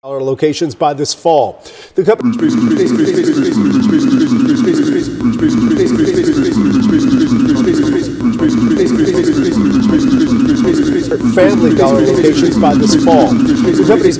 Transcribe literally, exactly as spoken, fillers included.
locations by this fall. The company family dollar locations by this fall. The company's